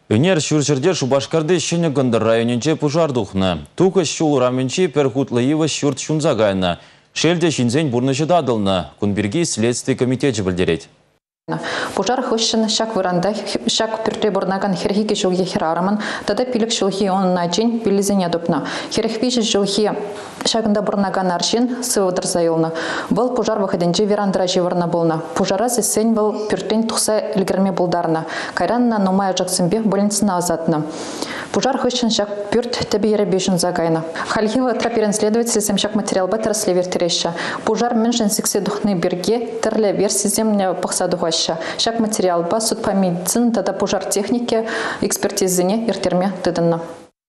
Өнер шүршірде Шубашкарды Шенегонды районенче пұжардуқны. Туқы шул раменче перхутлыйывы шүрт шунзагайны. Шелде шинзен бұрнышы дадылны. Күнберге следствие комитеті білдерет. Пожар хыщен шак выранда, шак пюрте борнаган херхике шулхи херараман, тада пилик шулхи он на день пилизене дупна. Херхпичи шулхи шагында борнаган аршин сывыдыр зайылны. Был пожар выходенче верандра живырна болна. Пожара сесен был пюртен тухса илгерме болдарна. Кайранна номая жаксымбе больницына азатна. Пожар хыщен шак пюрт тебе еребешін загайна. Хальхива траперен следователь семшак материал баттер сливертереща. Пожар меншен сексе духны берге, терле версии земля пахсадугаш. Шак материал ба суд по медицине, тада пожар техники, экспертизине, иртерме тыдынна.